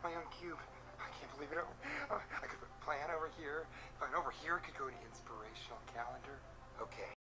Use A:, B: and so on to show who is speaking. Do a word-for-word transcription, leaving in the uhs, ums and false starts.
A: my own cube. I can't believe it. Uh, I could put plan over here, and over here could go to inspirational calendar. Okay.